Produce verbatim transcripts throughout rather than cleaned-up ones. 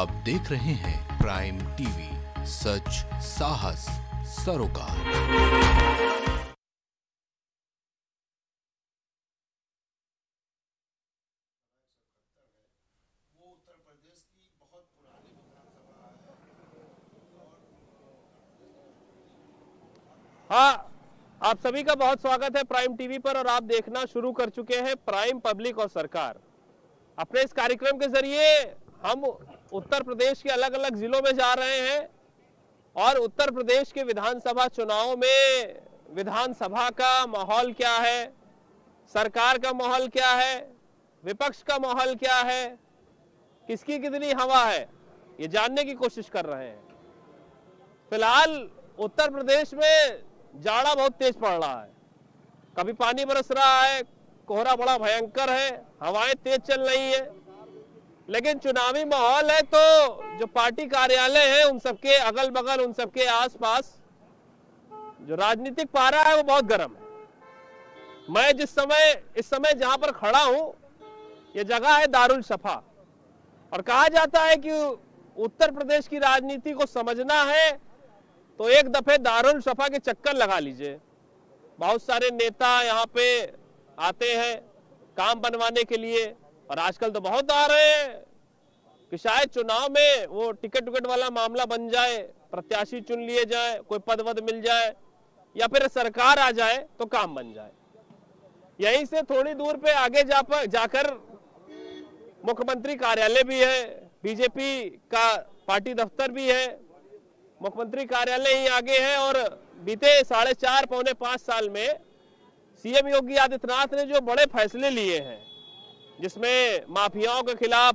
आप देख रहे हैं प्राइम टीवी, सच साहस सरोकार। हाँ, आप सभी का बहुत स्वागत है प्राइम टीवी पर और आप देखना शुरू कर चुके हैं प्राइम पब्लिक और सरकार। अपने इस कार्यक्रम के जरिए हम उत्तर प्रदेश के अलग अलग जिलों में जा रहे हैं और उत्तर प्रदेश के विधानसभा चुनाव में विधानसभा का माहौल क्या है, सरकार का माहौल क्या है, विपक्ष का माहौल क्या है, किसकी कितनी हवा है, ये जानने की कोशिश कर रहे हैं। फिलहाल उत्तर प्रदेश में जाड़ा बहुत तेज पड़ रहा है, कभी पानी बरस रहा है, कोहरा बड़ा भयंकर है, हवाएं तेज चल रही है, लेकिन चुनावी माहौल है तो जो पार्टी कार्यालय है उन सबके अगल बगल, उन सबके आसपास जो राजनीतिक पारा है वो बहुत गर्म है। मैं जिस समय इस समय जहां पर खड़ा हूं, ये जगह है दारुल सफा और कहा जाता है कि उत्तर प्रदेश की राजनीति को समझना है तो एक दफे दारुल सफा के चक्कर लगा लीजिए। बहुत सारे नेता यहाँ पे आते हैं काम बनवाने के लिए और आजकल तो बहुत आ रहे हैं कि शायद चुनाव में वो टिकट टिकट वाला मामला बन जाए, प्रत्याशी चुन लिए जाए, कोई पद वद मिल जाए या फिर सरकार आ जाए तो काम बन जाए। यहीं से थोड़ी दूर पे आगे जा पर जाकर मुख्यमंत्री कार्यालय भी है, बीजेपी का पार्टी दफ्तर भी है, मुख्यमंत्री कार्यालय ही आगे है और बीते साढ़े चार पौने पांच साल में सीएम योगी आदित्यनाथ ने जो बड़े फैसले लिए हैं, जिसमें माफियाओं के खिलाफ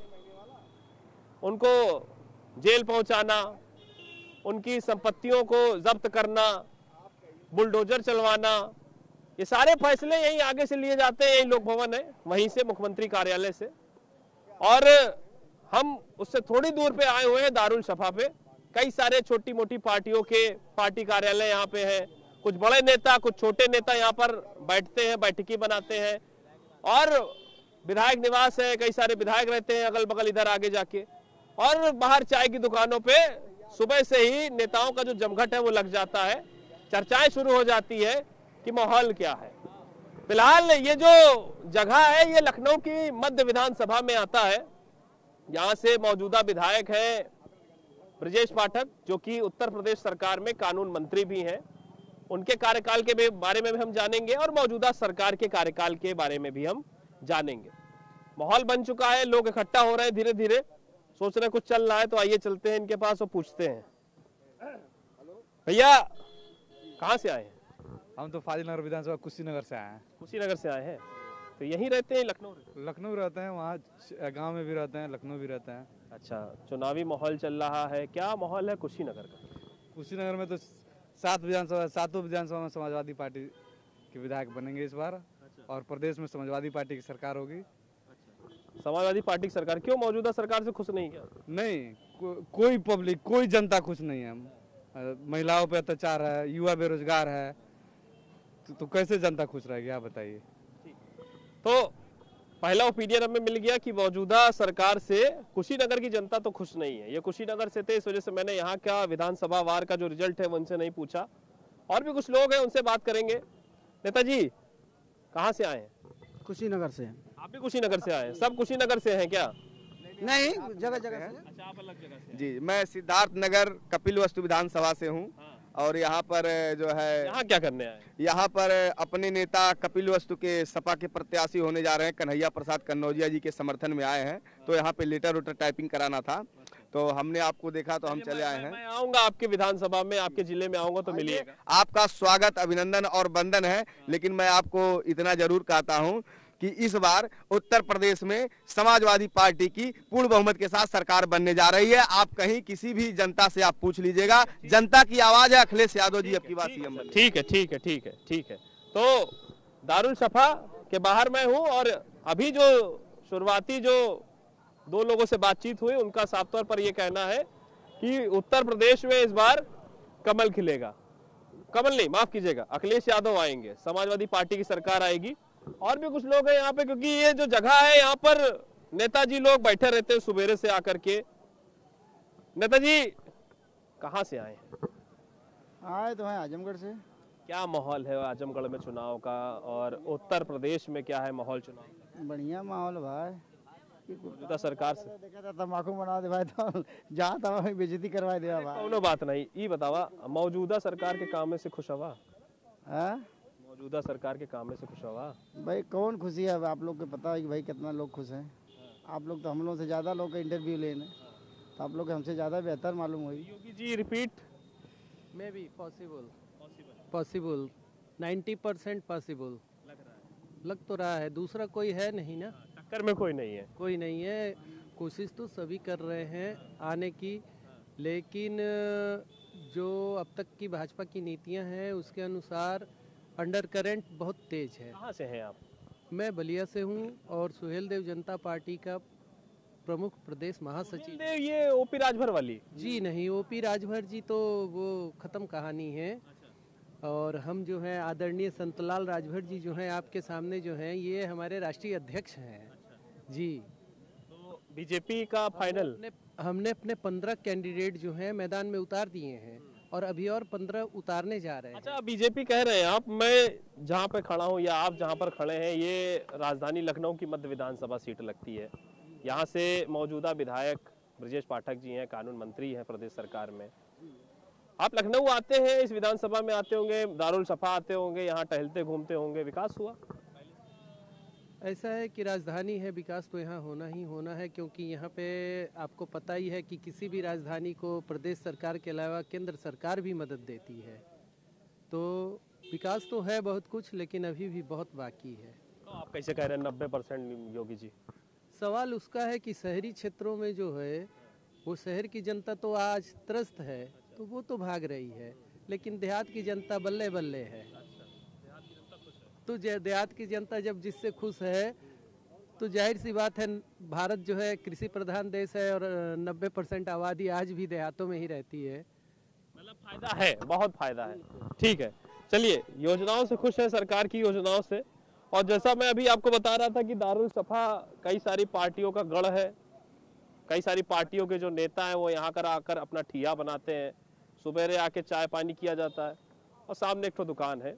उनको जेल पहुंचाना, उनकी संपत्तियों को जब्त करना, बुलडोजर चलवाना, ये सारे फैसले यहीं आगे से लिए जाते हैं। यही लोक भवन है, वहीं से मुख्यमंत्री कार्यालय से, और हम उससे थोड़ी दूर पे आए हुए हैं दारुल सफा पे। कई सारे छोटी मोटी पार्टियों के पार्टी कार्यालय यहाँ पे है, कुछ बड़े नेता कुछ छोटे नेता यहाँ पर बैठते हैं, बैठकी बनाते हैं और विधायक निवास है, कई सारे विधायक रहते हैं अगल बगल इधर आगे जाके, और बाहर चाय की दुकानों पे सुबह से ही नेताओं का जो जमघट है वो लग जाता है, चर्चाएं शुरू हो जाती है कि माहौल क्या है। फिलहाल ये जो जगह है ये लखनऊ की मध्य विधानसभा में आता है। यहाँ से मौजूदा विधायक है ब्रजेश पाठक, जो कि उत्तर प्रदेश सरकार में कानून मंत्री भी हैं। उनके कार्यकाल के बारे में भी हम जानेंगे और मौजूदा सरकार के कार्यकाल के बारे में भी हम जानेंगे। माहौल बन चुका है, लोग इकट्ठा हो रहे हैं धीरे धीरे, सोच रहे कुछ चल रहा है तो आइए चलते हैं इनके पास और पूछते हैं। भैया कहाँ से आए हैं? हम तो फाजिलनगर विधानसभा कुशीनगर से आए हैं। कुशीनगर से आए हैं तो यहीं रहते हैं? लखनऊ लखनऊ रहते हैं, वहाँ गांव में भी रहते हैं, लखनऊ भी रहते हैं। अच्छा, चुनावी माहौल चल रहा है, क्या माहौल है कुशीनगर का? कुशीनगर में तो सात विधानसभा सातों विधानसभा में समाजवादी पार्टी के विधायक बनेंगे इस बार। अच्छा। और प्रदेश में समाजवादी पार्टी की सरकार होगी। अच्छा। समाजवादी पार्टी की सरकार, क्यों मौजूदा सरकार से खुश नहीं क्या? नहीं, को, कोई पब्लिक कोई जनता खुश नहीं है। महिलाओं पे अत्याचार है, युवा बेरोजगार है, तो, तो कैसे जनता खुश रहेगी आप बताइए। तो पहला ओपिनियन हमें मिल गया कि मौजूदा सरकार से कुशीनगर की जनता तो खुश नहीं है। ये कुशीनगर से थे, इस वजह से मैंने यहाँ का विधानसभा वार का जो रिजल्ट है वो उनसे नहीं पूछा। और भी कुछ लोग हैं, उनसे बात करेंगे। नेताजी कहाँ से आए हैं? कुशीनगर से। आप भी कुशीनगर से आए हैं? सब कुशीनगर से हैं क्या? नहीं, जगह जगह से। अच्छा, आप अलग जगह से? जी, मैं सिद्धार्थ नगर कपिल वस्तु विधानसभा से हूँ। हाँ। और यहाँ पर जो है, यहाँ क्या करने आए? यहाँ पर अपने नेता कपिल वस्तु के सपा के प्रत्याशी होने जा रहे हैं, कन्हैया प्रसाद कन्नौजिया जी के समर्थन में आए हैं। तो यहाँ पे लेटर उटर टाइपिंग कराना था, तो हमने आपको देखा तो हम चले आए हैं। मैं आऊंगा आपके विधानसभा में, आपके जिले में आऊंगा तो मिलिएगा। आपका स्वागत, अभिनंदन और वंदन है। लेकिन मैं आपको इतना जरूर कहता हूँ कि इस बार उत्तर प्रदेश में समाजवादी पार्टी की पूर्ण बहुमत के साथ सरकार बनने जा रही है। आप कहीं किसी भी जनता से आप पूछ लीजिएगा, जनता की आवाज है अखिलेश यादव जी अब की बात सीएम। ठीक है ठीक है ठीक है ठीक है। तो दारुल सफा के बाहर मैं हूँ और अभी जो शुरुआती जो दो लोगों से बातचीत हुई उनका साफ तौर पर यह कहना है कि उत्तर प्रदेश में इस बार कमल खिलेगा। कमल नहीं, माफ कीजिएगा, अखिलेश यादव आएंगे, समाजवादी पार्टी की सरकार आएगी। और भी कुछ लोग हैं यहाँ पे, क्योंकि ये जो जगह है यहाँ पर नेताजी लोग बैठे रहते हैं सुबेरे से आकर के, नेताजी कहाँ से आए हैं? आए तो हैं आजमगढ़ से। क्या माहौल है आजमगढ़ में चुनाव का और उत्तर प्रदेश में क्या है माहौल चुनाव का? बढ़िया माहौल भाई। मौजूदा सरकार से देखा था तम्बाकू बना दे भाई तो जहाँ था वहीं बेइज्जती करवा दिया भाई। कौनो बात नहीं, ये बतावा मौजूदा सरकार के काम में से खुश हवा? हाँ मौजूदा सरकार के काम में से खुश हवा? भाई कौन खुशी है? अब आप लोग को पता है कि भाई कितना लोग खुश हैं। आप लोग तो हम लोग से ज़्यादा लोग का इंटरव्यू लेने, तो आप लोग हमसे ज़्यादा बेहतर मालूम हुई। Yogi ji repeat may be possible possible ninety percent possible लग रहा है, लग तो रहा है। दूसरा कोई है नहीं ना, टक्कर में कोई नहीं है। कोई नहीं है। कोशिश तो सभी कर रहे हैं आने की, लेकिन जो अब तक की भाजपा की नीतियां हैं उसके अनुसार अंडर करंट बहुत तेज है। कहाँ से हैं आप? मैं बलिया से हूं और सुहेल देव जनता पार्टी का प्रमुख प्रदेश महासचिव। देव ये ओपी राजभर वाली? जी नहीं, ओपी राजभर जी तो वो ख़त्म कहानी है। और हम जो हैं आदरणीय संतलाल राजभर जी जो हैं आपके सामने जो हैं ये हमारे राष्ट्रीय अध्यक्ष हैं जी। तो बीजेपी का फाइनल? हमने हमने अपने पंद्रह कैंडिडेट जो हैं मैदान में उतार दिए हैं और अभी और पंद्रह उतारने जा रहे हैं। अच्छा, बीजेपी कह रहे हैं आप, मैं जहाँ पे खड़ा हूँ या आप जहाँ पर खड़े हैं ये राजधानी लखनऊ की मध्य विधानसभा सीट लगती है। यहाँ से मौजूदा विधायक ब्रजेश पाठक जी हैं, कानून मंत्री हैं प्रदेश सरकार में। आप लखनऊ आते हैं, इस विधानसभा में आते होंगे, दारुल सफा आते होंगे, यहाँ टहलते घूमते होंगे, विकास हुआ? ऐसा है कि राजधानी है, विकास तो यहाँ होना ही होना है, क्योंकि यहाँ पे आपको पता ही है कि किसी भी राजधानी को प्रदेश सरकार के अलावा केंद्र सरकार भी मदद देती है। तो विकास तो है बहुत कुछ, लेकिन अभी भी बहुत बाकी है। तो आप कैसे कह रहे हैं नब्बे परसेंट योगी जी? सवाल उसका है कि शहरी क्षेत्रों में जो है वो शहर की जनता तो आज त्रस्त है तो वो तो भाग रही है, लेकिन देहात की जनता बल्ले बल्ले है। तो देहात की जनता जब जिससे खुश है तो जाहिर सी बात है, भारत जो है कृषि प्रधान देश है और नब्बे परसेंट आबादी आज भी देहातों में ही रहती है। मतलब फायदा है, बहुत फायदा है। ठीक है, चलिए, योजनाओं से खुश है, सरकार की योजनाओं से। और जैसा मैं अभी आपको बता रहा था कि दारुल सफा कई सारी पार्टियों का गढ़ है, कई सारी पार्टियों के जो नेता हैं वो यहाँ कर आकर अपना ठिया बनाते हैं, सुबेरे आके चाय पानी किया जाता है और सामने एक तो दुकान है।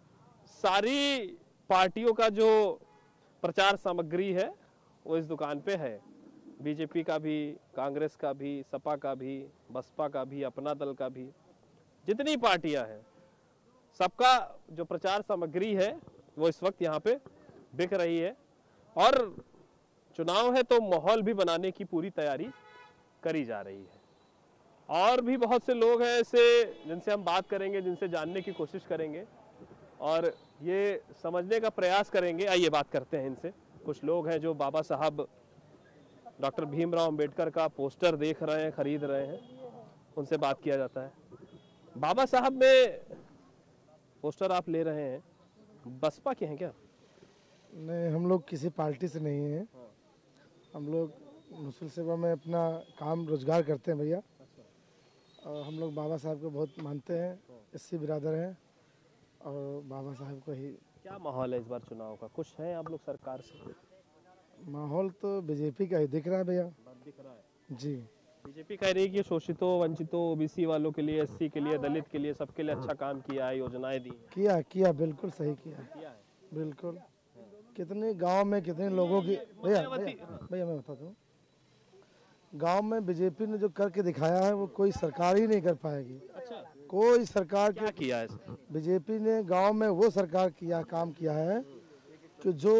सारी पार्टियों का जो प्रचार सामग्री है वो इस दुकान पे है, बीजेपी का भी, कांग्रेस का भी, सपा का भी, बसपा का भी, अपना दल का भी, जितनी पार्टियां हैं सबका जो प्रचार सामग्री है वो इस वक्त यहाँ पे बिक रही है। और चुनाव है तो माहौल भी बनाने की पूरी तैयारी करी जा रही है। और भी बहुत से लोग हैं ऐसे जिनसे हम बात करेंगे, जिनसे जानने की कोशिश करेंगे और ये समझने का प्रयास करेंगे। आइए बात करते हैं इनसे। कुछ लोग हैं जो बाबा साहब डॉक्टर भीमराव अंबेडकर का पोस्टर देख रहे हैं, खरीद रहे हैं, उनसे बात किया जाता है। बाबा साहब में पोस्टर आप ले रहे हैं, बसपा के हैं क्या? नहीं, हम लोग किसी पार्टी से नहीं हैं। हम लोग मुस्लिम सेवा में अपना काम रोजगार करते हैं भैया, और हम लोग बाबा साहब को बहुत मानते हैं, एससी बिरादर हैं और बाबा साहब को ही। क्या माहौल है इस बार चुनाव का? खुश हैं आप लोग सरकार से? माहौल तो बीजेपी का ही दिख रहा है भैया। दिख रहा है जी। बीजेपी कह रही है कि शोषितों, वंचितों, ओबीसी वालों के लिए, एससी के लिए, दलित के लिए, सबके लिए अच्छा काम किया है, योजनाएं दी हैं। किया किया बिल्कुल सही किया, किया है। बिल्कुल। कितने गांव में कितने लोगों की भैया भैया भैया मैं बताता हूँ, गांव में बीजेपी ने जो करके दिखाया है वो कोई सरकार ही नहीं कर पाएगी। अच्छा, कोई सरकार क्या किया है? बीजेपी ने गांव में वो सरकार किया काम किया है कि जो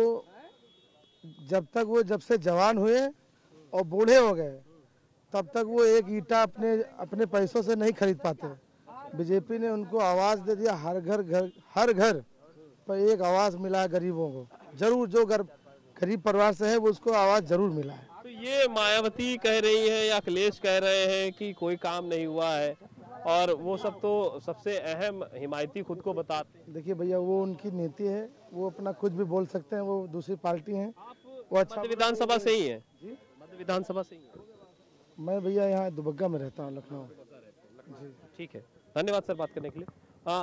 जब तक वो जब से जवान हुए और बूढ़े हो गए तब तक वो एक ईंटा अपने अपने पैसों से नहीं खरीद पाते। बीजेपी ने उनको आवाज़ दे दिया, हर घर घर हर घर पर एक आवाज़ मिला है गरीबों को, जरूर जो गर, गरीब परिवार से है वो उसको आवाज़ जरूर मिला है। तो ये मायावती कह रही है या अखिलेश कह रहे हैं कि कोई काम नहीं हुआ है, और वो सब तो सबसे अहम हिमायती खुद को बताते हैं। देखिए भैया, वो उनकी नीति है, वो अपना कुछ भी बोल सकते हैं, वो दूसरी पार्टी है, वो अच्छा। मध्य विधानसभा से ही है? मध्य विधानसभा से ही है। मैं भैया यहाँ दुबग्गा में रहता हूँ, लखनऊ। जी ठीक है, धन्यवाद सर बात करने के लिए। आ,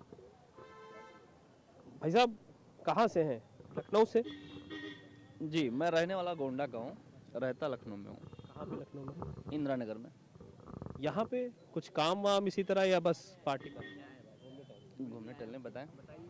भाई साहब कहाँ से हैं? लखनऊ से? जी, मैं रहने वाला गोंडा का हूँ, रहता लखनऊ में हूँ। कहाँ पे लखनऊ में? इंदिरा नगर में। यहाँ पे कुछ काम वाम इसी तरह या बस पार्टी का? घूमने टहलने बताएं।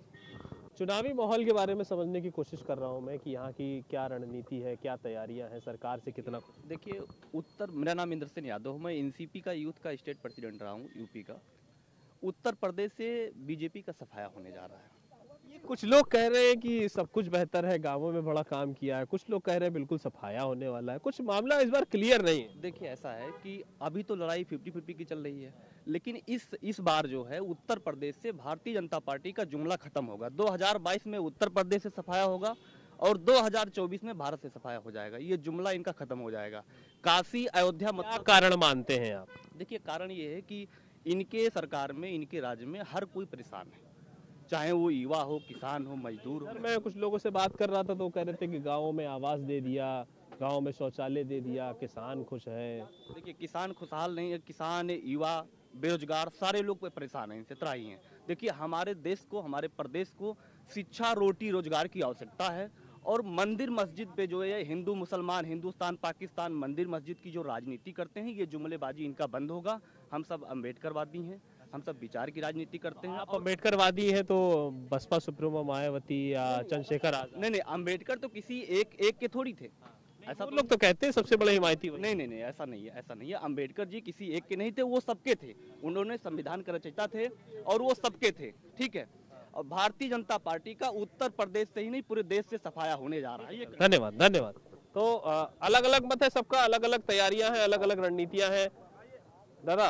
चुनावी माहौल के बारे में समझने की कोशिश कर रहा हूँ मैं कि यहाँ की क्या रणनीति है, क्या तैयारियां हैं, सरकार से कितना खुश? देखिए, उत्तर मेरा नाम इंद्र सेन यादव हूँ, मैं एनसीपी का यूथ का स्टेट प्रेसिडेंट रहा हूँ यूपी का। उत्तर प्रदेश से बीजेपी का सफाया होने जा रहा है। ये कुछ लोग कह रहे हैं कि सब कुछ बेहतर है, गांवों में बड़ा काम किया है, कुछ लोग कह रहे हैं बिल्कुल सफाया होने वाला है, कुछ मामला इस बार क्लियर नहीं है। देखिए, ऐसा है कि अभी तो लड़ाई फिफ्टी फिफ्टी की चल रही है, लेकिन इस इस बार जो है उत्तर प्रदेश से भारतीय जनता पार्टी का जुमला खत्म होगा। दो हज़ार बाईस में उत्तर प्रदेश से सफाया होगा और दो हज़ार चौबीस में भारत से सफाया हो जाएगा। ये जुमला इनका खत्म हो जाएगा। काशी अयोध्या क्या मतलब कारण मानते हैं आप? देखिए, कारण ये है कि इनके सरकार में, इनके राज्य में हर कोई परेशान है, चाहे वो युवा हो, किसान हो, मजदूर हो। सर, मैं कुछ लोगों से बात कर रहा था तो वो कह रहे थे कि गाँव में आवास दे दिया, गांव में शौचालय दे दिया, किसान खुश है। देखिए, किसान खुशहाल नहीं है, किसान, युवा, बेरोजगार सारे लोग परेशान हैं, इनसे त्राही हैं। देखिए, हमारे देश को, हमारे प्रदेश को शिक्षा, रोटी, रोजगार की आवश्यकता है और मंदिर मस्जिद पे जो है हिंदू मुसलमान, हिंदुस्तान पाकिस्तान, मंदिर मस्जिद की जो राजनीति करते हैं, ये जुमलेबाजी इनका बंद होगा। हम सब अम्बेडकरवादी हैं, हम सब विचार की राजनीति करते हैं। आप अम्बेडकरवादी हैं तो बसपा सुप्रीमो मायावती या चंद्रशेखर आजाद? नहीं नहीं, अम्बेडकर तो किसी एक एक के थोड़ी थे, ऐसा लोग तो कहते हैं सबसे बड़े हिमायती वही। नहीं नहीं नहीं, ऐसा नहीं है, ऐसा नहीं है। अम्बेडकर जी किसी एक के नहीं थे, वो सबके थे। उन्होंने संविधान का रचयिता थे और वो सबके थे, ठीक है। और भारतीय जनता पार्टी का उत्तर प्रदेश से ही नहीं पूरे देश से सफाया होने जा रहा है। ये धन्यवाद धन्यवाद। तो अलग अलग मत है सबका, अलग अलग तैयारियां हैं, अलग अलग रणनीतियां हैं। दादा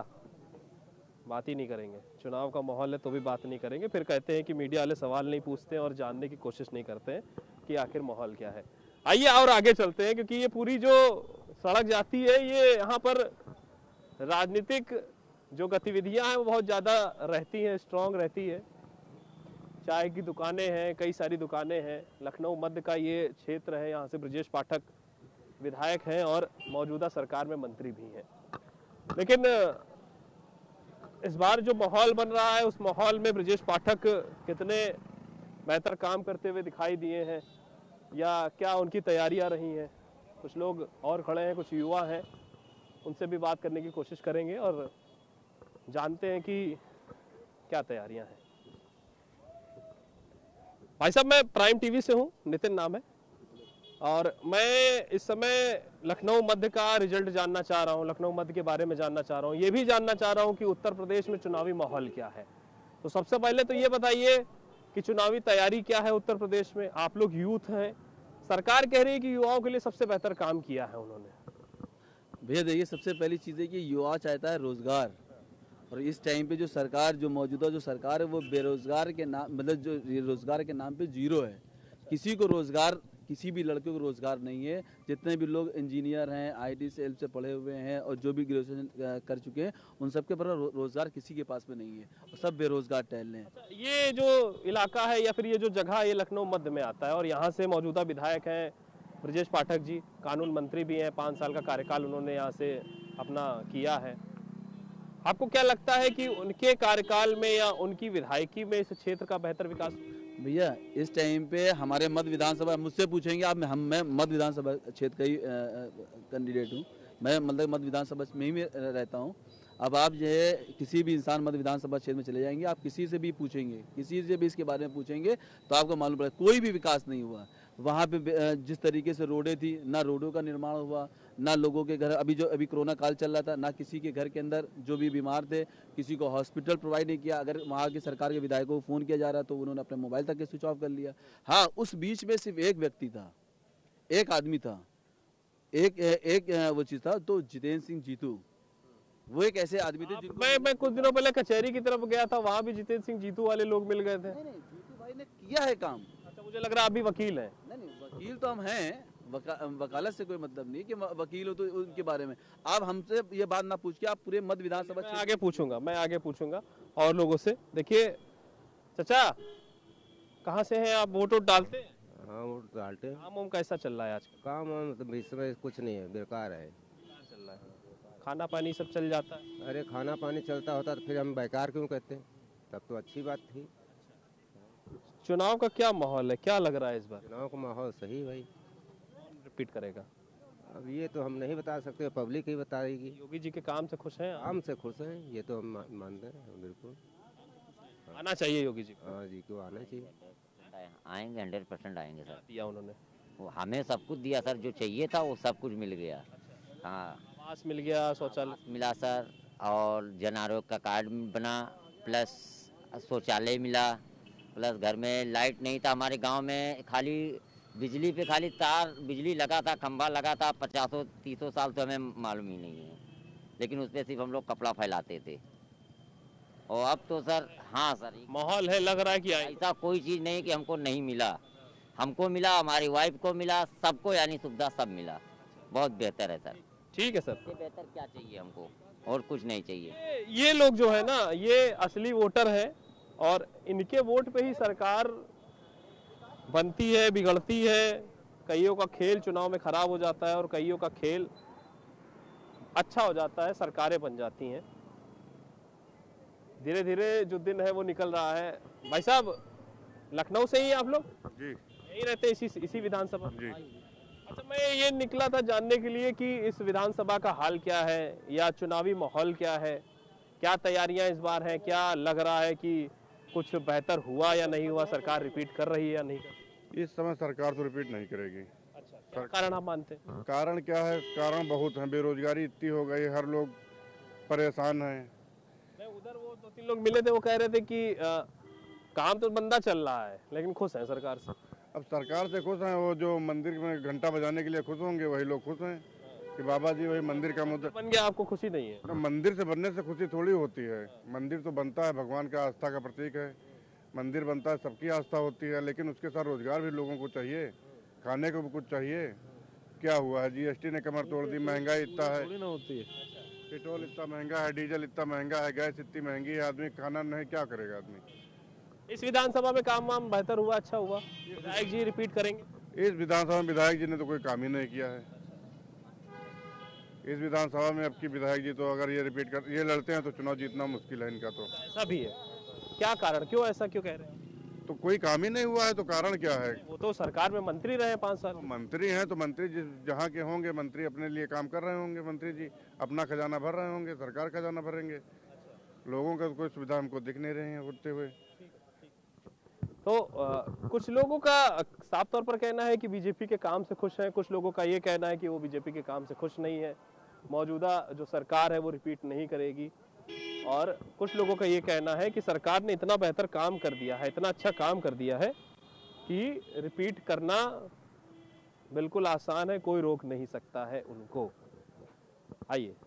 बात ही नहीं करेंगे, चुनाव का माहौल है तो भी बात नहीं करेंगे, फिर कहते हैं कि मीडिया वाले सवाल नहीं पूछते और जानने की कोशिश नहीं करते हैं कि आखिर माहौल क्या है। आइए और आगे चलते हैं, क्योंकि ये पूरी जो सड़क जाती है ये यहाँ पर राजनीतिक जो गतिविधियां हैं वो बहुत ज़्यादा रहती हैं, स्ट्रांग रहती है। चाय की दुकानें हैं, कई सारी दुकानें हैं। लखनऊ मध्य का ये क्षेत्र है, यहाँ से ब्रजेश पाठक विधायक हैं और मौजूदा सरकार में मंत्री भी हैं। लेकिन इस बार जो माहौल बन रहा है उस माहौल में ब्रजेश पाठक कितने बेहतर काम करते हुए दिखाई दिए हैं या क्या उनकी तैयारियां रही हैं? कुछ लोग और खड़े हैं, कुछ युवा हैं, उनसे भी बात करने की कोशिश करेंगे और जानते हैं कि क्या तैयारियां हैं। भाई साहब, मैं प्राइम टीवी से हूं, नितिन नाम है और मैं इस समय लखनऊ मध्य का रिजल्ट जानना चाह रहा हूं, लखनऊ मध्य के बारे में जानना चाह रहा हूं, ये भी जानना चाह रहा हूं कि उत्तर प्रदेश में चुनावी माहौल क्या है। तो सबसे पहले तो ये बताइए कि चुनावी तैयारी क्या है उत्तर प्रदेश में। आप लोग यूथ हैं, सरकार कह रही है कि युवाओं के लिए सबसे बेहतर काम किया है उन्होंने। भैया देखिए, सबसे पहली चीज़ है कि युवा चाहता है रोजगार, और इस टाइम पे जो सरकार, जो मौजूदा जो सरकार है वो बेरोजगार के नाम, मतलब जो रोजगार के नाम पे जीरो है। किसी को रोजगार, किसी भी लड़के को रोजगार नहीं है। जितने भी लोग इंजीनियर हैं, आईटी सेल से पढ़े हुए हैं और जो भी ग्रेजुएशन कर चुके हैं, उन सबके पर रोजगार किसी के पास में नहीं है और सब बेरोजगार टहल रहे हैं। ये जो इलाका है या फिर ये जो जगह ये लखनऊ मध्य में आता है और यहाँ से मौजूदा विधायक हैं ब्रजेश पाठक जी, कानून मंत्री भी हैं, पाँच साल का कार्यकाल उन्होंने यहाँ से अपना किया है। आपको क्या लगता है कि उनके कार्यकाल में या उनकी विधायकी में इस क्षेत्र का बेहतर विकास? भैया इस टाइम पे हमारे मध्य विधानसभा, मुझसे पूछेंगे आप, हम मैं मध्य विधानसभा क्षेत्र का ही कैंडिडेट हूँ, मैं मतलब मध्य विधानसभा में ही रहता हूँ। अब आप जो है किसी भी इंसान मध्य विधानसभा क्षेत्र में चले जाएंगे, आप किसी से भी पूछेंगे, किसी से भी इसके बारे में पूछेंगे तो आपको मालूम पड़ेगा कोई भी विकास नहीं हुआ। वहाँ पे जिस तरीके से रोडें थी, ना रोडों का निर्माण हुआ, ना लोगों के घर, अभी जो अभी कोरोना काल चल रहा था, ना किसी के घर के अंदर जो भी बीमार थे किसी को हॉस्पिटल प्रोवाइड नहीं किया। अगर वहाँ की सरकार के विधायकों को फ़ोन किया जा रहा तो उन्होंने अपने मोबाइल तक के स्विच ऑफ कर लिया। हाँ, उस बीच में सिर्फ एक व्यक्ति था, एक आदमी था, एक एक वो चीज़ था, तो जितेंद्र सिंह जीतू, वो एक ऐसे आदमी थे। मैं मैं कुछ दिनों पहले कचहरी की तरफ गया था, वहाँ भी जितेंद्र सिंह जीतू वाले लोग मिल गए थे। नहीं नहीं, जीतू भाई ने किया है काम। अच्छा, मुझे लग रहा है आप भी वकील हैं। नहीं नहीं, वकील तो हम हैं, वका, वकालत से कोई मतलब नहीं कि वकील हो तो उनके बारे में आप हमसे ये बात ना पूछ के आप पूरे मध्य विधानसभा मैं आगे पूछूंगा, मैं आगे पूछूंगा और लोगों से। देखिए चाचा, कहाँ से हैं आप? वोट वोट डालते हैं? हाँ, वोट डालते हैं। काम वाम कैसा चल रहा है आज? काम वाम तो इस समय कुछ नहीं है, बेकार है। चल रहा है, खाना पानी सब चल जाता है? अरे खाना पानी चलता होता तो फिर हम बेकार क्यों कहते हैं, तब तो अच्छी बात थी। चुनाव का क्या माहौल है, क्या लग रहा है इस बार? चुनाव का माहौल सही भाई। रिपीट करेगा? अब ये तो हम नहीं बता सकते, पब्लिक ही बताएगी। योगी जी के काम से खुश हैं आप? काम से खुश हैं, ये तो हम मा- मानते हैं बिल्कुल। आना चाहिए योगी जी को। हाँ जी को आना चाहिए। आएंगे, हंड्रेड परसेंट आएंगे सर। दिया उन्होंने, वो हमें सब कुछ दिया सर, जो चाहिए था वो सब कुछ मिल गया। हाँ, आवास मिल गया, शौचालय मिला सर, और जन आरोग्य का कार्ड बना, प्लस शौचालय मिला, प्लस घर में लाइट नहीं था हमारे गांव में, खाली बिजली पे खाली तार बिजली लगा था, खंभा लगा था, पचासों तीसों साल तो हमें मालूम ही नहीं है, लेकिन उस पर सिर्फ हम लोग कपड़ा फैलाते थे। और अब तो सर, हाँ सर, माहौल है, लग रहा है कि ऐसा कोई चीज़ नहीं कि हमको नहीं मिला, हमको मिला, हमारी वाइफ को मिला, सबको, यानी सुविधा सब मिला, बहुत बेहतर है सर। ठीक है सर। ये बेहतर क्या चाहिए हमको, और कुछ नहीं चाहिए। ये, ये लोग जो है ना, ये असली वोटर है और इनके वोट पे ही सरकार बनती है, बिगड़ती है। कईयों का खेल चुनाव में खराब हो जाता है और कईयों का खेल अच्छा हो जाता है, सरकारें बन जाती हैं। धीरे धीरे जो दिन है वो निकल रहा है। भाई साहब, लखनऊ से ही आप लोग? जी। यहीं रहते इसी इसी विधानसभा? जी। अच्छा, मैं ये निकला था जानने के लिए कि इस विधानसभा का हाल क्या है या चुनावी माहौल क्या है, क्या तैयारियां इस बार हैं, क्या लग रहा है कि कुछ बेहतर हुआ या नहीं हुआ, सरकार रिपीट कर रही है या नहीं कर रही? इस समय सरकार तो रिपीट नहीं करेगी। अच्छा, क्या कारण आप मानते हैं? कारण क्या है? कारण बहुत है, बेरोजगारी इतनी हो गई, हर लोग परेशान हैं। मैं उधर वो दो तीन लोग मिले थे, वो कह रहे थे कि आ, काम तो बंदा चल रहा है लेकिन खुश हैं सरकार से। अब सरकार से खुश हैं, वो जो मंदिर में घंटा बजाने के लिए खुश होंगे वही लोग खुश हैं कि बाबा जी वही मंदिर का मुद्दा बन गया, आपको खुशी नहीं है? ना, मंदिर से बनने से खुशी थोड़ी होती है। मंदिर तो बनता है, भगवान का आस्था का प्रतीक है, मंदिर बनता है, सबकी आस्था होती है, लेकिन उसके साथ रोजगार भी लोगों को चाहिए, खाने को भी कुछ चाहिए। क्या हुआ है, जीएसटी ने कमर तोड़ दी, महंगाई इतना है, थोड़ी ना होती है। पेट्रोल इतना महंगा है, डीजल इतना महंगा है, गैस इतनी महंगी है, आदमी खाना नहीं, क्या करेगा आदमी। इस विधानसभा में काम वाम बेहतर हुआ, अच्छा हुआ? विधायक जी रिपीट करेंगे? इस विधानसभा में विधायक जी ने तो कोई काम ही नहीं किया है। इस विधानसभा में अब की विधायक जी तो अगर ये रिपीट कर ये लड़ते हैं तो चुनाव जीतना मुश्किल है इनका। तो ऐसा भी है? क्या कारण, क्यों ऐसा क्यों कह रहे हैं? तो कोई काम ही नहीं हुआ है, तो कारण क्या है? वो तो सरकार में मंत्री रहे पाँच साल। तो मंत्री हैं तो मंत्री जिस जहाँ के होंगे, मंत्री अपने लिए काम कर रहे होंगे, मंत्री जी अपना खजाना भर रहे होंगे, सरकार खजाना भरेंगे। लोगों का कोई सुविधा हमको दिख नहीं रहे हैं होते हुए। तो आ, कुछ लोगों का साफ तौर पर कहना है कि बीजेपी के काम से खुश हैं, कुछ लोगों का ये कहना है कि वो बीजेपी के काम से खुश नहीं है, मौजूदा जो सरकार है वो रिपीट नहीं करेगी, और कुछ लोगों का ये कहना है कि सरकार ने इतना बेहतर काम कर दिया है, इतना अच्छा काम कर दिया है कि रिपीट करना बिल्कुल आसान है, कोई रोक नहीं सकता है उनको। आइए,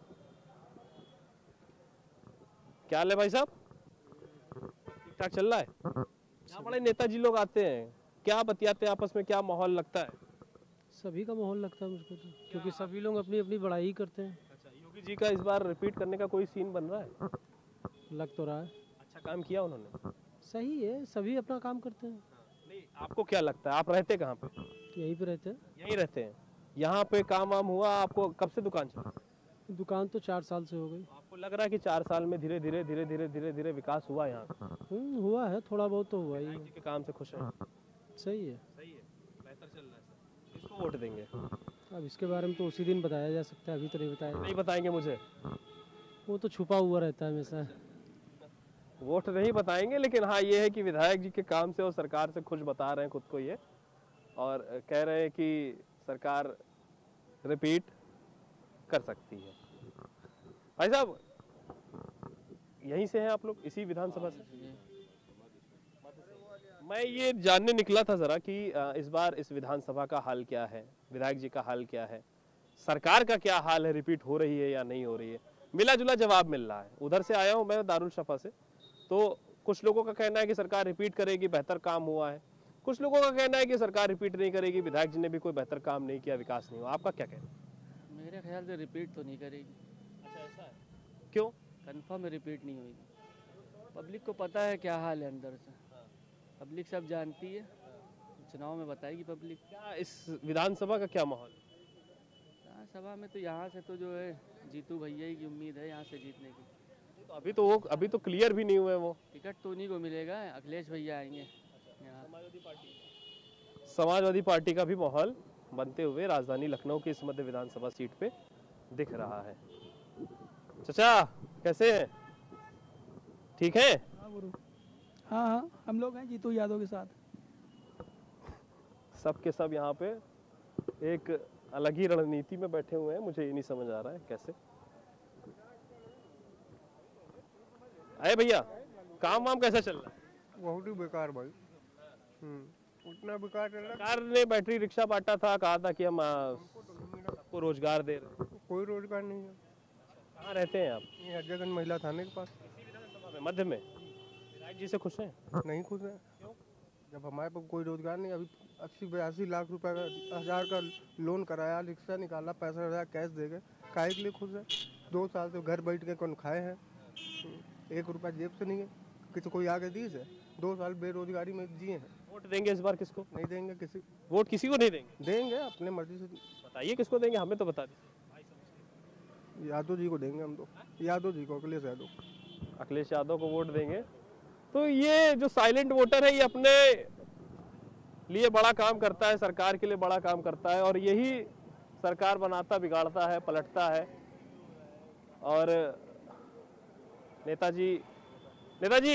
क्या हाल है भाई साहब, ठीक ठाक चल रहा है? यहाँ बड़े नेताजी लोग आते हैं, क्या बतियाते हैं आपस में, क्या माहौल लगता है? सभी का माहौल लगता है मुझको तो, क्योंकि सभी लोग अपनी अपनी बड़ाई ही करते हैं। अच्छा, योगी जी का इस बार रिपीट करने का कोई सीन बन रहा है? लग तो रहा है। अच्छा काम किया उन्होंने? सही है, सभी अपना काम करते हैं। नहीं, आपको क्या लगता है, आप रहते कहाँ पे? यहीं पे रहते हैं। यहीं रहते हैं? यहाँ पे काम वाम हुआ? आपको कब से दुकान चल? दुकान तो चार साल से हो गई। आपको लग रहा है कि चार साल में धीरे धीरे धीरे धीरे धीरे धीरे विकास हुआ यहाँ? हम्म, हुआ है, थोड़ा बहुत तो हुआ ही है। जी के काम से खुश हैं? सही है। सही है, बेहतर चल रहा है सर। किसको वोट देंगे? अब इसके बारे में तो उसी दिन बताया जा सकता है, अभी तो नहीं बताया। नहीं बताएंगे मुझे? वो तो छुपा हुआ रहता है हमेशा। वोट नहीं बताएंगे, लेकिन हाँ ये है कि विधायक जी के काम से और सरकार से खुश बता रहे हैं खुद को ये, और कह रहे हैं कि सरकार रिपीट कर सकती है। भाई साहब, यहीं से हैं आप लोग, इसी विधानसभा से? मैं ये जानने निकला था जरा कि इस बार इस विधानसभा का हाल क्या है, विधायक जी का हाल क्या है, सरकार का क्या हाल है, रिपीट हो रही है या नहीं हो रही है। मिला जुला जवाब मिल रहा है। उधर से आया हूँ मैं, दारुल शफा से, तो कुछ लोगों का कहना है कि सरकार रिपीट करेगी, बेहतर काम हुआ है। कुछ लोगों का कहना है कि सरकार रिपीट नहीं करेगी, विधायक जी ने भी कोई बेहतर काम नहीं किया, विकास नहीं हुआ। आपका क्या कहना है? मेरे ख्याल से रिपीट तो नहीं करेगी। अच्छा, ऐसा है? क्यों? कंफर्म रिपीट नहीं होगी। पब्लिक को पता है क्या हाल है अंदर से, पब्लिक सब जानती है, चुनाव में बताएगी पब्लिक। क्या इस विधानसभा का क्या माहौल? विधानसभा में तो यहाँ से तो जो है जीतू भैया की उम्मीद है यहाँ से जीतने की। तो अभी तो वो अभी तो क्लियर भी नहीं हुए वो। टिकट तो उन्हीं को मिलेगा, अखिलेश भैया आएंगे यहाँ। समाजवादी पार्टी का भी माहौल बनते हुए राजधानी लखनऊ की इस मध्य विधानसभा सीट पे दिख रहा है। चाचा कैसे हैं? ठीक है? हाँ गुरु, हाँ हाँ हम लोग हैं जीतू यादव के साथ। सब के सब यहाँ पे एक अलग ही रणनीति में बैठे हुए हैं, मुझे ये नहीं समझ आ रहा है कैसे। अरे भैया काम वाम कैसा चल रहा है? बहुत ही बेकार भाई, हम्म उतना बेकार चल रहा है। सरकार ने बैटरी रिक्शा बांटा था, कहा था कि हम आ, सबको रोजगार दे रहे हैं। कोई रोजगार नहीं है। कहाँ रहते हैं आप? ये हजरतगंज महिला थाने के पास। मध्य में विधायक जी से खुश हैं? नहीं खुश हैं। जब हमारे पास कोई रोजगार नहीं, अभी अस्सी बयासी लाख रुपए का हजार का लोन कराया, रिक्शा निकाला, पैंसठ हजार कैश दे गए, काहे के लिए खुश है? दो साल से घर बैठ के कौन खाए हैं, एक रुपया जेब से नहीं है, किसी कोई आगे दी है। दो साल बेरोजगारी में जिए हैं। वोट देंगे इस बार किसको? नहीं देंगे किसी। वोट किसी को नहीं देंगे? देंगे अपने मर्जी से। बताइए किसको देंगे, हमें तो बता दीजिए। यादव जी को देंगे हम तो, यादव जी को, अखिलेश यादव। अखिलेश यादव को वोट देंगे। तो ये जो साइलेंट वोटर है ये अपने लिए बड़ा काम करता है, सरकार के लिए बड़ा काम करता है, और यही सरकार बनाता बिगाड़ता है, पलटता है। और नेताजी नेताजी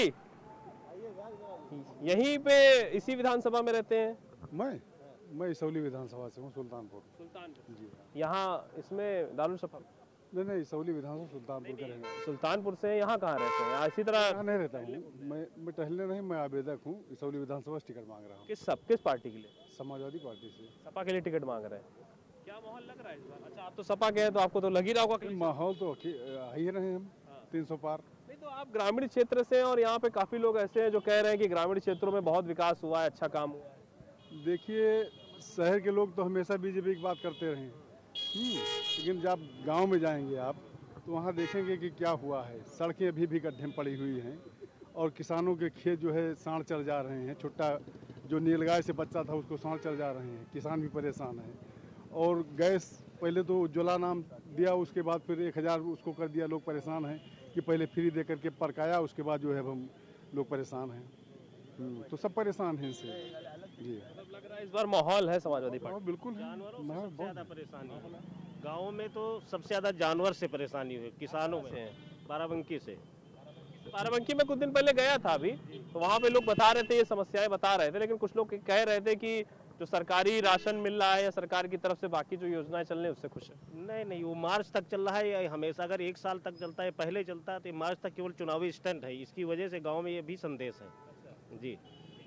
यहीं पे इसी विधानसभा में रहते हैं? मैं मैं इसौली विधानसभा से हूँ, सुल्तानपुर। सुल्तानपुर जी। यहाँ इसमें दारुलसफा? नहीं नहीं, इसौली विधानसभा सुल्तानपुर का रहने। सुल्तानपुर से यहाँ कहाँ रहते हैं? इसी तरह यहाँ नहीं रहता हूँ मैं, मैं टहलने नहीं, मैं आवेदक हूँ। इसौली विधानसभा से टिकट मांग रहा हूँ। किस सब किस पार्टी के लिए? समाजवादी पार्टी से। सपा के लिए टिकट मांग रहे हैं। क्या माहौल लग रहा है इस बार? अच्छा आप तो सपा के हैं तो आपको तो लग ही रहा होगा। माहौल तो ही रहे हम तीन सौ पार। नहीं तो आप ग्रामीण क्षेत्र से, और यहाँ पे काफी लोग ऐसे हैं जो कह रहे हैं कि ग्रामीण क्षेत्रों में बहुत विकास हुआ है, अच्छा काम हुआ है। देखिए शहर के लोग तो हमेशा बीजेपी की बात करते रहे, लेकिन जब गांव में जाएंगे आप तो वहाँ देखेंगे कि क्या हुआ है। सड़कें अभी भी गड्ढे में पड़ी हुई हैं, और किसानों के खेत जो है सांड चल जा रहे हैं। छुट्टा जो नीलगाय से बच्चा था उसको सांड चल जा रहे हैं, किसान भी परेशान हैं। और गैस पहले तो उज्ज्वला नाम दिया, उसके बाद फिर एक हज़ार उसको कर दिया। लोग परेशान हैं कि पहले फ्री दे करके परकाया, उसके बाद जो है हम लोग परेशान हैं। तो सब परेशान हैं इससे। जी मतलब लग रहा है इस बार माहौल है समाजवादी पार्टी? बिल्कुल ज़्यादा परेशानी है गाँव में, तो सबसे ज़्यादा जानवर से परेशानी हुई, किसानों से, बाराबंकी से। बाराबंकी में कुछ दिन पहले गया था अभी, तो वहाँ पे लोग बता रहे थे, ये समस्याएं बता रहे थे, लेकिन कुछ लोग कह रहे थे कि जो सरकारी राशन मिल रहा है या सरकार की तरफ से बाकी जो योजनाएं चल रही है उससे खुश है। नहीं नहीं, वो मार्च तक चल रहा है हमेशा। अगर एक साल तक चलता है, पहले चलता है, तो मार्च तक केवल चुनावी स्टंट है। इसकी वजह से गाँव में ये भी संदेश है। जी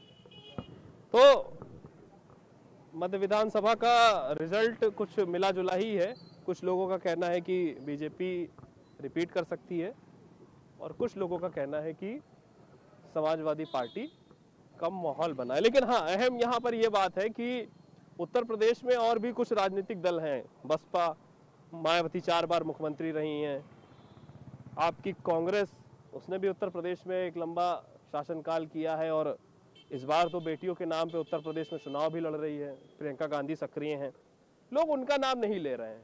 तो मध्य विधानसभा का रिजल्ट कुछ मिला जुला ही है। कुछ लोगों का कहना है कि बीजेपी रिपीट कर सकती है, और कुछ लोगों का कहना है कि समाजवादी पार्टी कम माहौल बना है। लेकिन हाँ, अहम यहाँ पर यह बात है कि उत्तर प्रदेश में और भी कुछ राजनीतिक दल हैं। बसपा, मायावती चार बार मुख्यमंत्री रही हैं। आपकी कांग्रेस, उसने भी उत्तर प्रदेश में एक लंबा शासनकाल किया है, और इस बार तो बेटियों के नाम पे उत्तर प्रदेश में चुनाव भी लड़ रही है। प्रियंका गांधी सक्रिय हैं, लोग उनका नाम नहीं ले रहे हैं।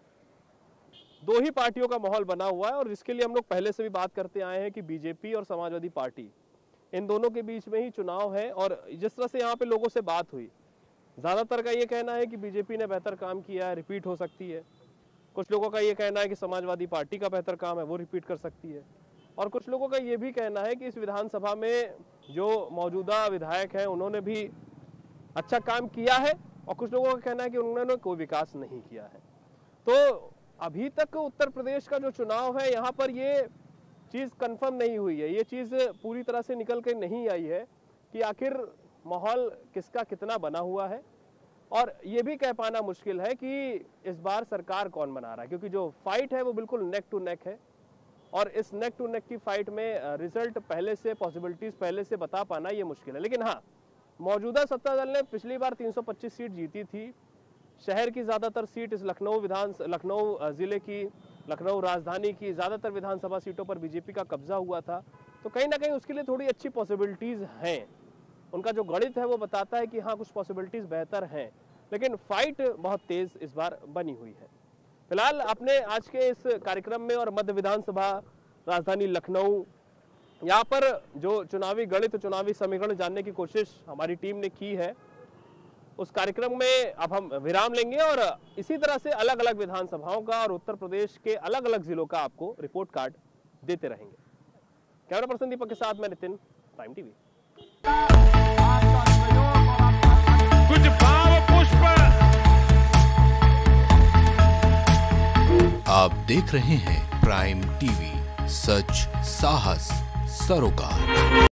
दो ही पार्टियों का माहौल बना हुआ है, और जिसके लिए हम लोग पहले से भी बात करते आए हैं कि बीजेपी और समाजवादी पार्टी, इन दोनों के बीच में ही चुनाव है। और जिस तरह से यहाँ पे लोगों से बात हुई, ज़्यादातर का ये कहना है कि बीजेपी ने बेहतर काम किया है, रिपीट हो सकती है। कुछ लोगों का ये कहना है कि समाजवादी पार्टी का बेहतर काम है, वो रिपीट कर सकती है। और कुछ लोगों का ये भी कहना है कि इस विधानसभा में जो मौजूदा विधायक हैं उन्होंने भी अच्छा काम किया है, और कुछ लोगों का कहना है कि उन्होंने कोई विकास नहीं किया है। तो अभी तक उत्तर प्रदेश का जो चुनाव है, यहाँ पर ये चीज़ कंफर्म नहीं हुई है, ये चीज़ पूरी तरह से निकल के नहीं आई है कि आखिर माहौल किसका कितना बना हुआ है। और ये भी कह पाना मुश्किल है कि इस बार सरकार कौन बना रहा है, क्योंकि जो फाइट है वो बिल्कुल नेक टू नेक है। और इस नेक टू नेक की फाइट में रिजल्ट पहले से, पॉसिबिलिटीज़ पहले से बता पाना ये मुश्किल है। लेकिन हाँ, मौजूदा सत्ता दल ने पिछली बार तीन सौ पच्चीस सीट जीती थी। शहर की ज़्यादातर सीट इस लखनऊ विधान लखनऊ ज़िले की, लखनऊ राजधानी की ज़्यादातर विधानसभा सीटों पर बीजेपी का कब्जा हुआ था। तो कहीं ना कहीं उसके लिए थोड़ी अच्छी पॉसिबिलिटीज़ हैं। उनका जो गणित है वो बताता है कि हाँ, कुछ पॉसिबिलिटीज़ बेहतर हैं, लेकिन फाइट बहुत तेज़ इस बार बनी हुई है। फिलहाल आपने आज के इस कार्यक्रम में और मध्य विधानसभा राजधानी लखनऊ, यहाँ पर जो चुनावी गणित, चुनावी समीकरण जानने की कोशिश हमारी टीम ने की है। उस कार्यक्रम में अब हम विराम लेंगे और इसी तरह से अलग अलग विधानसभाओं का और उत्तर प्रदेश के अलग अलग जिलों का आपको रिपोर्ट कार्ड देते रहेंगे। कैमरा पर्सन दीपक के साथ मैं नितिन, प्राइम टीवी। कुछ भाव पुष्प। आप देख रहे हैं प्राइम टीवी, सच साहस सरोकार।